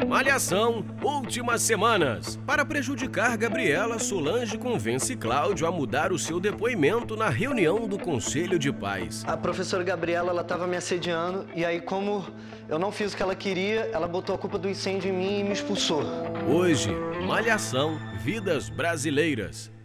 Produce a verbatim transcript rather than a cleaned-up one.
Malhação, últimas semanas. Para prejudicar Gabriela, Solange convence Cláudio a mudar o seu depoimento na reunião do Conselho de Pais. A professora Gabriela, ela estava me assediando e aí, como eu não fiz o que ela queria, ela botou a culpa do incêndio em mim e me expulsou. Hoje, Malhação, Vidas Brasileiras.